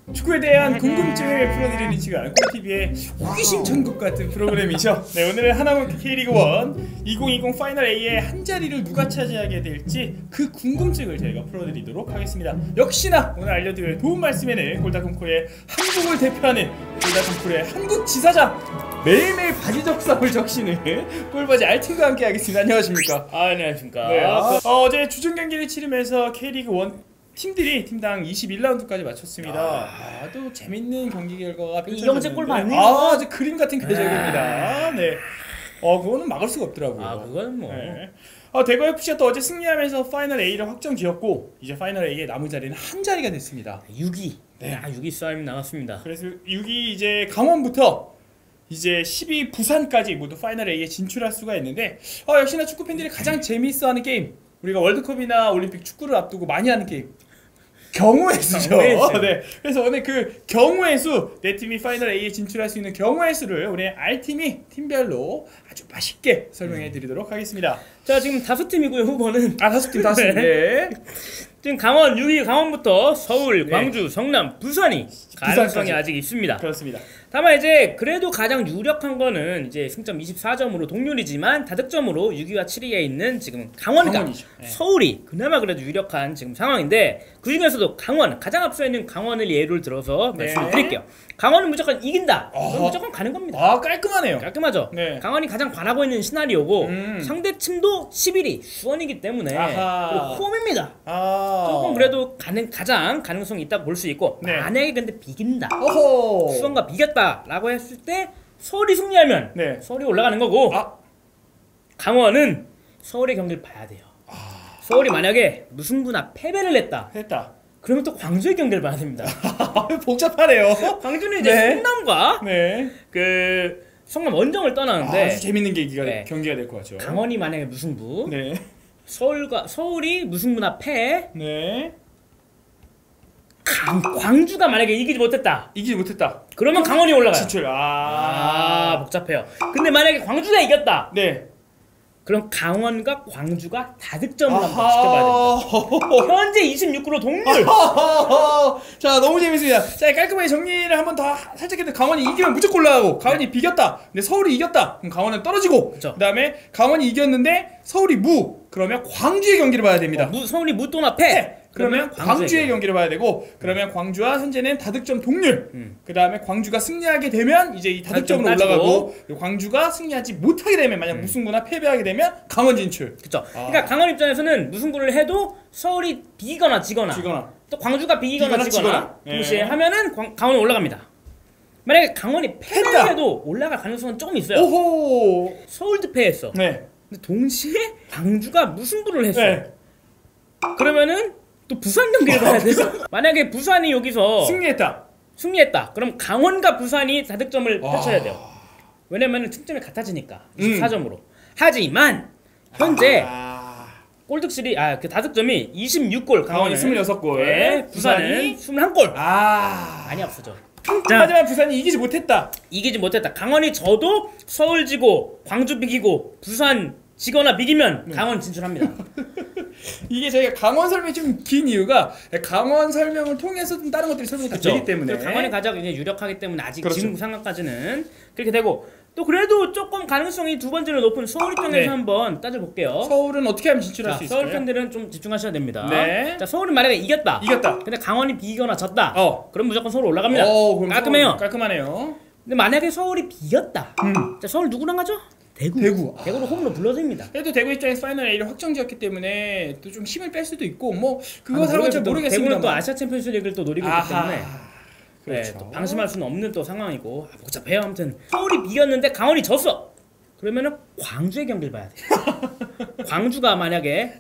축구에 대한 궁금증을 풀어드리는 시간, 꿀TV의 호기심 천국 같은 프로그램이죠. 네, 오늘은 하나원큐 K리그 1 2020 파이널 A의 한 자리를 누가 차지하게 될지 그 궁금증을 저희가 풀어드리도록 하겠습니다. 역시나 오늘 알려드릴 도움 말씀에는 골다공콜의 한국을 대표하는 골다공콜의 한국 지사장, 매일매일 바지 적성을 적시는 꿀바지 알팀과 함께 하겠습니다. 안녕하십니까? 안녕하십니까? 네, 어제 주중 경기를 치르면서 K리그 1 팀들이 팀당 21라운드까지 마쳤습니다. 또 재밌는 경기 결과가 이경재 골 맞네요. 아주 그림 같은 궤적입니다. 네. 그거는 막을 수가 없더라고요. 그건 뭐. 네. 대거 FC가 또 어제 승리하면서 파이널 A를 확정 지었고, 이제 파이널 A의 남은 자리는 한 자리가 됐습니다. 6위. 네. 6위 싸움이 나왔습니다. 그래서 6위 이제 강원부터 이제 10위 부산까지 모두 파이널 A에 진출할 수가 있는데, 역시나 축구 팬들이 가장 재미있어하는 게임, 우리가 월드컵이나 올림픽 축구를 앞두고 많이 하는 게임, 경우의 수죠. 네. 그래서 오늘 그 경우의 수, 내 팀이 파이널 A에 진출할 수 있는 경우의 수를 우리 R팀이 팀별로 아주 맛있게 설명해 드리도록 하겠습니다. 자, 지금 5팀이고요. 후보는 5팀. 네. 지금 강원 6위 강원부터 서울, 광주, 성남, 부산이 가능성이 아직 있습니다. 그렇습니다. 다만 이제 그래도 가장 유력한 거는 이제 승점 24점으로 동률이지만 다득점으로 6위와 7위에 있는 지금 강원과 서울이 그나마 그래도 유력한 지금 상황인데, 그 중에서도 강원, 가장 앞서 있는 강원을 예를 들어서 말씀을 드릴게요. 강원은 무조건 이긴다. 그럼 무조건 가는 겁니다. 깔끔하네요. 깔끔하죠. 네. 강원이 가장 바라고 있는 시나리오고 상대 팀도 11위 수원이기 때문에 홈입니다. 조금 그래도 가장 가능성이 있다고 볼 수 있고, 만약에 근데 비긴다, 수원과 비겼다라고 했을 때 서울이 승리하면 서울이 올라가는 거고, 강원은 서울의 경기를 봐야 돼요. 서울이 만약에 무승부나 패배를 했다. 그러면 또 광주의 경기를 봐야 됩니다. 복잡하네요. 광주는 이제 성남과 그 성남 원정을 떠나는데 아주 재밌는 경기가 될 것 같죠. 강원이 만약에 무승부, 서울이 무승부나 패, 광주가 만약에 이기지 못했다. 그러면 강원이 올라가요. 진출. 복잡해요. 근데 만약에 광주가 이겼다. 그럼 강원과 광주가 다득점을 한번 지켜봐야 됩니다. 현재 26%로 동률. 자, 너무 재밌습니다. 자, 깔끔하게 정리를 한번 더 살짝 해도, 강원이 이기면 무조건 올라가고, 강원이 비겼다, 근데 서울이 이겼다, 그럼 강원은 떨어지고, 그 다음에 강원이 이겼는데 서울이 그러면 광주의 경기를 봐야 됩니다. 서울이 또나 패. 그러면 광주의 경기를 봐야 되고, 그러면 광주와 현재는 다득점 동률, 그 다음에 광주가 승리하게 되면 이제 이 다득점으로 올라가고, 광주가 승리하지 못하게 되면, 만약 무승부나 패배하게 되면 강원 진출. 그쵸. 그러니까 강원 입장에서는 무승부를 해도 서울이 비기거나 지거나 또 광주가 비기거나 지거나 동시에 하면은 강원이 올라갑니다. 만약에 강원이 패배를 해도 올라갈 가능성은 조금 있어요. 서울도 패했어. 근데 동시에 광주가 무승부를 했어. 그러면은 또 부산 경기를 가야 돼서, 만약에 부산이 여기서 승리했다. 그럼 강원과 부산이 다득점을 펼쳐야 돼요. 왜냐면은 승점이 같아지니까 24점으로. 하지만 현재 골득실이 그 다득점이 26골, 강원이 26골, 부산은 21골. 많이 앞서죠. 하지만 부산이 이기지 못했다. 강원이 져도 서울 지고 광주 비기고 부산 지거나 비기면 강원 진출합니다. 이게 저희가 강원 설명이 좀 긴 이유가, 강원 설명을 통해서 좀 다른 것들이 설명이 다 되기 때문에. 강원이 가장 이제 유력하기 때문에 아직 지금 상황까지는 그렇게 되고, 또 그래도 조금 가능성이 두 번째로 높은 서울 입장에서 한번 따져볼게요. 서울은 어떻게 하면 진출할 수 있을까요? 서울 팬들은 좀 집중하셔야 됩니다. 자, 서울은 만약에 이겼다. 근데 강원이 비기거나 졌다. 그럼 무조건 서울 올라갑니다. 깔끔하네요. 근데 만약에 서울이 비겼다. 자, 서울 누구랑 가죠? 대구로 홈으로 불러줍니다. 그래도 대구 입장에서 파이널 A를 확정지었기 때문에 또 좀 힘을 뺄 수도 있고, 그거 사람은 잘 모르겠습니다. 대구는 또 아시아 챔피언스 리그를 또 노리고 있기 때문에 또 방심할 수는 없는 또 상황이고, 복잡해요. 아무튼 서울이 비겼는데 강원이 졌어. 그러면은 광주의 경기를 봐야 돼. 광주가 만약에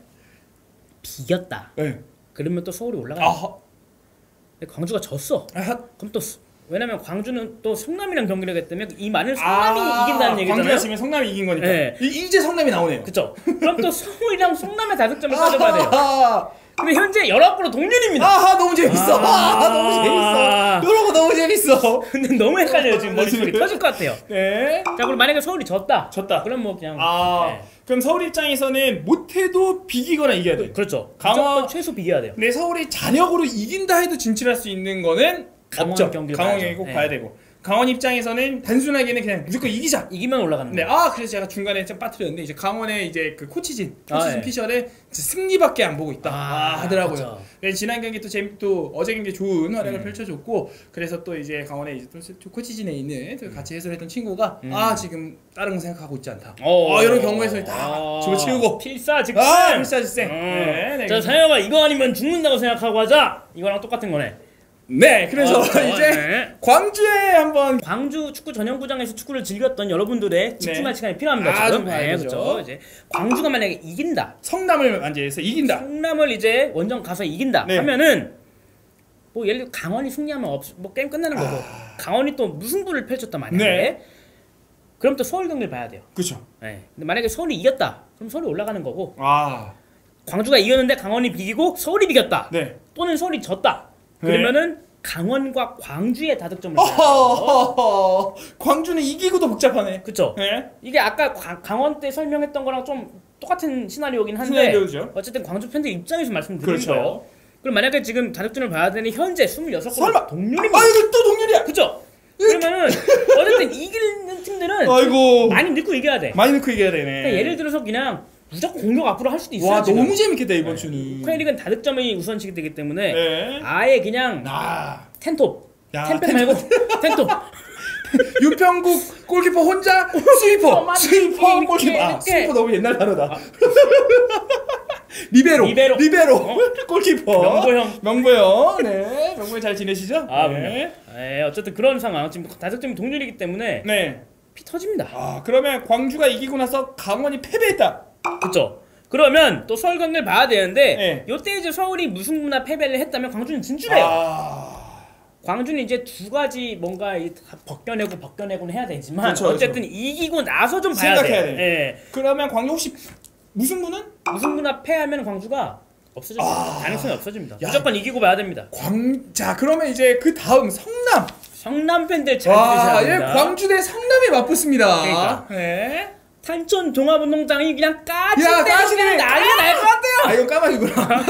비겼다. 그러면 또 서울이 올라가요. 광주가 졌어. 그럼 또 왜냐면 광주는 또 성남이랑 경기를 하기 때문에 이 많은 성남이 이긴다는 얘기잖아요. 광주가 지면 성남이 이긴 거니까. 이제 성남이 나오네요. 그쵸. 그럼 또 서울이랑 성남의 다득점을 따져봐야 돼요. 근데 현재 19골로 동률입니다. 너무 재밌어. 너무 재밌어. 이런 거 너무 재밌어. 근데 너무 헷갈려요. 지금 머릿속이 터질 것 같아요. 자, 그럼 만약에 서울이 졌다. 그럼 뭐 그냥 그럼 서울 입장에서는 못해도 비기거나 이겨야 돼. 그렇죠. 강원 최소 비겨야 돼요. 근데 서울이 잔역으로 이긴다 해도 진출할 수 있는 거는 강원 경기를 강원이 꼭 봐야 되고. 강원 입장에서는 단순하게는 그냥 무조건 이기자. 이기면 올라가는 네, 거예요. 그래서 제가 중간에 좀 빠뜨렸는데 이제 강원의 이제 그 코치진 피셜에 승리밖에 안 보고 있다 하더라고요. 그렇죠. 그래서 지난 경기 또 어제 경기 좋은 활약을 펼쳐줬고 그래서 또 이제 강원의 이제 또 코치진에 있는 또 같이 해설했던 친구가 지금 다른 거 생각하고 있지 않다. 이런 경우에서 다 집어치우고 필사즉생. 필사즉생. 네, 자, 상혁아 이거 아니면 죽는다고 생각하고 하자. 이거랑 똑같은 거네. 네, 그래서 이제 광주에 한번 광주 축구 전용구장에서 축구를 즐겼던 여러분들의 집중할 시간이 필요합니다. 지금. 그렇죠. 이제 광주가 만약에 이긴다. 성남을 완전해서 이긴다. 성남을 이제 원정 가서 이긴다. 하면은 뭐 예를 들어 강원이 승리하면 뭐 게임 끝나는 거고. 강원이 또 무승부를 펼쳤단 말이에요. 그럼 또 서울 경기를 봐야 돼요. 그렇죠. 근데 만약에 서울이 이겼다. 그럼 서울이 올라가는 거고. 광주가 이겼는데 강원이 비기고 서울이 비겼다. 또는 서울이 졌다. 그러면은 강원과 광주의 다득점을 광주는 이기고도 복잡하네. 그쵸? 이게 아까 강원 때 설명했던 거랑 좀 똑같은 시나리오긴 한데 어쨌든 광주 팬들 입장에서 말씀드리는 거예요. 그럼 만약에 지금 다득점을 봐야 되는 현재 26골 동률입니다. 이거 또 동률이야. 그쵸? 그러면은 어쨌든 이기는 팀들은 많이 넣고 이겨야 돼. 많이 넣고 이겨야 되네. 그러니까 예를 들어서 그냥 무조건 공격 앞으로 할 수도 있어요. 와, 지금. 너무 재밌겠다 이번 주는. K리그는 다득점이 우선시되기 되기 때문에 아예 그냥 텐톱. 텐팩 말고 텐톱. 유평국 골키퍼 혼자 스위퍼 골키퍼. 스위퍼 너무 옛날 단어다. 리베로 골키퍼. 명보형. 네, 명보형 잘 지내시죠? 어쨌든 그런 상황. 지금 다득점이 동률이기 때문에 피 터집니다. 그러면 광주가 이기고 나서 강원이 패배했다. 그쵸. 그러면 또 서울 경기를 봐야 되는데 요때 이제 서울이 무승부나 패배를 했다면 광주는 진출해요. 광주는 이제 두 가지 뭔가 벗겨내고는 해야 되지만 어쨌든 이기고 나서 좀 봐야 돼. 그러면 광주 혹시 무승부나 패하면 광주가 없어집니다. 가능성이 없어집니다. 무조건 이기고 봐야 됩니다. 자, 그러면 이제 그 다음 성남 팬들 잘 들으셔야 됩니다. 광주 대 성남이 맞붙습니다. 그러니까. 탄천 종합운동장이 그냥 까치대면 난리 날 것 같아요. 이건 까마귀구나.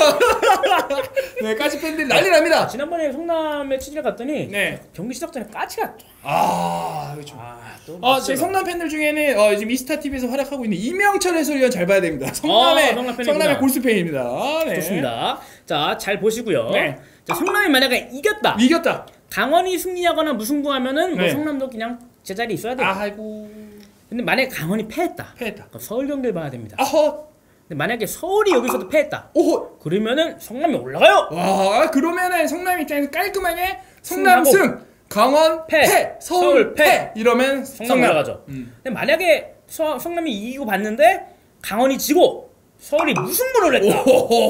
네, 까치 팬들이 난리 납니다. 지난번에 성남에 취재를 갔더니 경기 시작 전에 까치가 그렇죠. 제 성남 팬들 중에는 지금 이스타 TV에서 활약하고 있는 이명철 해설위원 잘 봐야 됩니다. 성남의 골수 팬입니다. 좋습니다. 자, 잘 보시고요. 자, 성남이 만약에 이겼다. 강원이 승리하거나 무승부하면은 뭐 성남도 그냥 제자리에 있어야 돼요. 근데 만약에 강원이 패했다. 그럼 서울 경기를 봐야 됩니다. 근데 만약에 서울이 여기서도 패했다. 그러면은 성남이 올라가요. 그러면은 성남 입장에서 깔끔하게 성남 승, 강원 패, 서울 패 이러면 성남 올라가죠. 근데 만약에 성남이 이기고 봤는데 강원이 지고 서울이 무승부를 했다.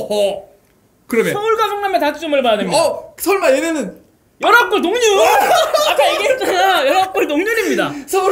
그러면 서울과 성남의 다득점을 봐야 됩니다. 설마 얘네는 19골 동률! 아까 얘기했잖아. 19골 동률입니다.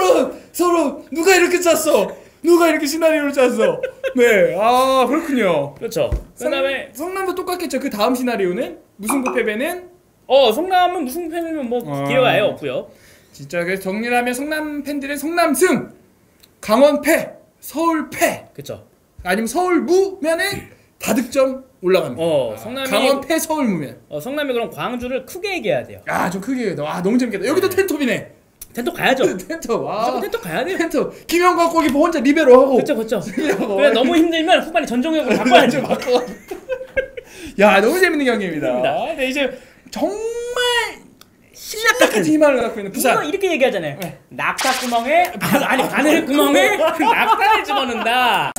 서로 누가 이렇게 짰어? 누가 이렇게 시나리오를 짰어? 네, 그렇군요. 그렇죠. 그다음에 성남도 똑같겠죠. 그 다음 시나리오는 무승부 패배는 성남은 무승부 패배면 뭐 기회가 아예 없고요. 진짜 그래서 정리를 하면 성남 팬들은 성남 승, 강원 패, 서울 패. 그렇죠. 아니면 서울 무면은 다득점 올라갑니다. 강원 패, 서울 무면. 성남이 그럼 광주를 크게 얘기해야 돼요. 좀 크게 얘기해야 돼. 너무 재밌겠다. 여기도 텐톱이네. 텐톱 가야죠. 무조건 텐톱 가야 돼요. 텐톱. 김영광 골키퍼 혼자 리베로 하고. 그렇죠. 그래 너무 힘들면 후반에 전종혁으로 바꿔야죠. 너무 재밌는 경기입니다. 네, 이제 정말 신락 같은 희망을 갖고 있는 부산. 이렇게 얘기하잖아요. 낙타 구멍에 바늘 구멍에 낙타를 집어넣는다.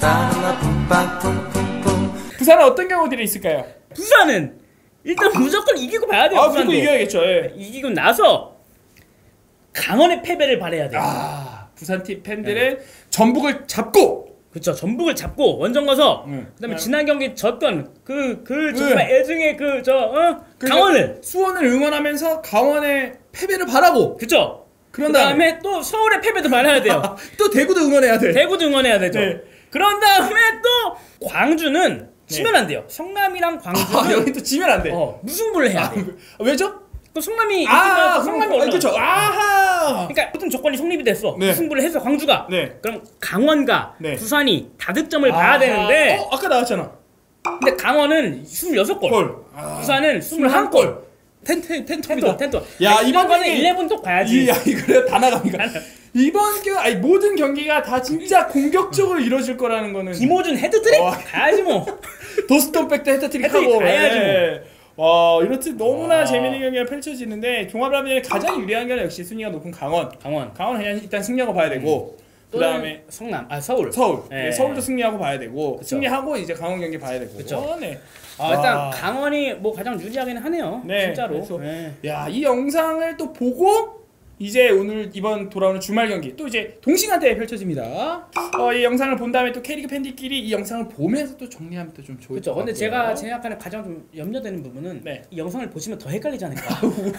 부산은 어떤 경우들이 있을까요? 부산은 일단 무조건 이기고 봐야 돼요. 무조건 이겨야겠죠. 이기고 나서 강원의 패배를 바라야 돼요. 부산 팀 팬들은 전북을 잡고 그렇죠. 전북을 잡고 원정 가서 그다음에 지난 경기 졌던 정말 애증의 강원을 수원을 응원하면서 강원의 패배를 바라고. 그렇죠. 그런 다음에 또 서울의 패배도 바라야 돼요. 또 대구도 응원해야 돼. 대구도 응원해야 되죠. 그런 다음에 또 광주는 지면 안 돼요. 성남이랑 광주는 여기 또 지면 안 돼. 무승부를 해야 돼. 왜죠? 또 성남이 이기면 성남이 올라. 그렇죠. 그러니까 모든 조건이 성립이 됐어. 무승부를 해서 광주가. 그럼 강원과 부산이 다득점을 봐야 되는데. 아까 나왔잖아. 근데 강원은 26골. 부산은 21골. 텐토입니다. 텐토. 야, 이번 거는 경기 11도 가야지. 야, 이거 다 나갑니다. 이번 아니 모든 경기가 다 진짜 공격적으로 이루어질 거라는 거는 김호준 헤드트릭 가야지 뭐. 도스톤백도 헤드트릭하고 가야지 뭐. 와, 이렇듯 너무나 재밌는 경기가 펼쳐지는데 종합을 하면 가장 유리한 게 역시 순위가 높은 강원 그냥 일단 승리하고 봐야 되고 그 다음에 서울. 네. 서울도 승리하고 봐야 되고 그쵸. 승리하고 이제 강원 경기 봐야 되고. 그쵸. 네. 일단 강원이 뭐 가장 유리하기는 하네요. 네. 진짜로. 네. 야, 이 영상을 또 보고 이제 오늘 이번 돌아오는 주말 경기 또 이제 동시간대에 펼쳐집니다. 이 영상을 본 다음에 또 K리그 팬들끼리 이 영상을 보면서 또 정리하면 또 좀 좋을 것 같고요. 근데 제가 생각하는 가장 좀 염려되는 부분은 이 영상을 보시면 더 헷갈리지 않을까.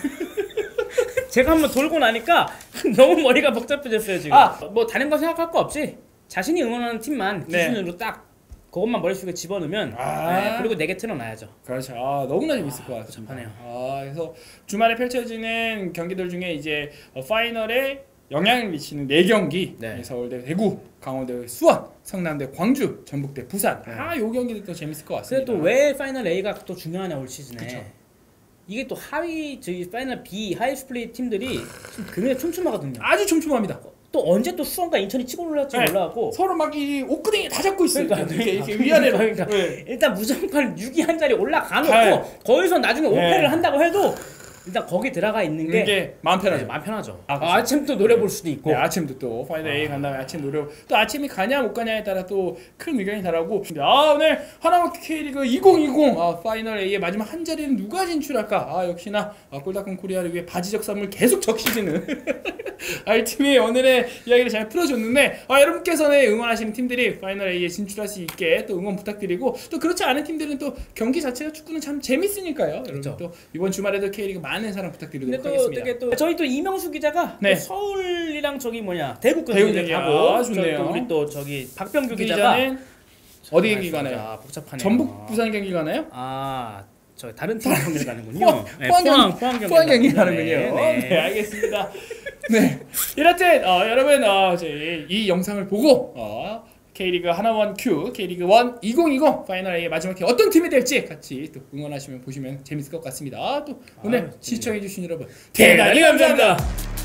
제가 한번 돌고 나니까 너무 머리가 복잡해졌어요 지금. 뭐 다른 거 생각할 거 없이 자신이 응원하는 팀만 기준으로 딱 그것만 머릿속에 집어넣으면 그리고 내게 틀어놔야죠. 그렇죠. 너무나 재밌을 것 같습니다. 그래서 주말에 펼쳐지는 경기들 중에 이제 파이널에 영향을 미치는 4경기 서울대 대구, 강원대 수원, 성남대 광주, 전북대 부산. 요 경기도 또 재밌을 것 같습니다. 근데 또 왜 파이널 A가 또 중요하냐 올 시즌에. 이게 또 하위 저희 파이널 B 하이 스플릿 팀들이 좀 금액이 촘촘하거든요. 아주 촘촘합니다. 또 언제 또 수원과 인천이 치고 올라갈지 몰라갖고 서로 막 이 옷구덩이 다 잡고 있어요. 이렇게 위아래로. 일단 무조건 6위 한 자리 올라가놓고 거기서 나중에 5패를 한다고 해도 일단 거기 들어가 있는 게 마음 편하죠. 마음 편하죠. 아침도 노래 볼 수도 있고. 아침도 또 파이널 A 간 다음에 아침 노래 또 아침이 가냐 못 가냐에 따라 또 큰 의견이 다르고. 오늘 하나만 K리그 2020 파이널 A의 마지막 한 자리는 누가 진출할까? 역시나 골다공 코리아를 위해 바지적 선물 계속 적시지는 알팀이 오늘의 이야기를 잘 풀어줬는데 여러분께서는 응원하시는 팀들이 파이널 A에 진출할 수 있게 또 응원 부탁드리고 또 그렇지 않은 팀들은 또 경기 자체가 축구는 참 재밌으니까요. 여러분 또 이번 주말에도 K리그 많은 사랑 부탁드리도록 하겠습니다. 또 저희 또 이명수 기자가 또 서울이랑 대구 경기를 가고 좋네요. 우리 또 저기 박병규 기자가 어디 경기 가나요? 복잡하네요. 전북 부산 경기 가나요? 저 다른 팀 경기를 가는군요. 포항 경기 가는군요. 네, 알겠습니다. 네, 이렇듯 여러분 저희 이 영상을 보고 K리그 하나원 Q, K리그 1 2020 파이널 A의 마지막 회 어떤 팀이 될지 같이 또 응원하시면 보시면 재밌을 것 같습니다. 또 오늘 시청해주신 여러분 대단히 감사합니다.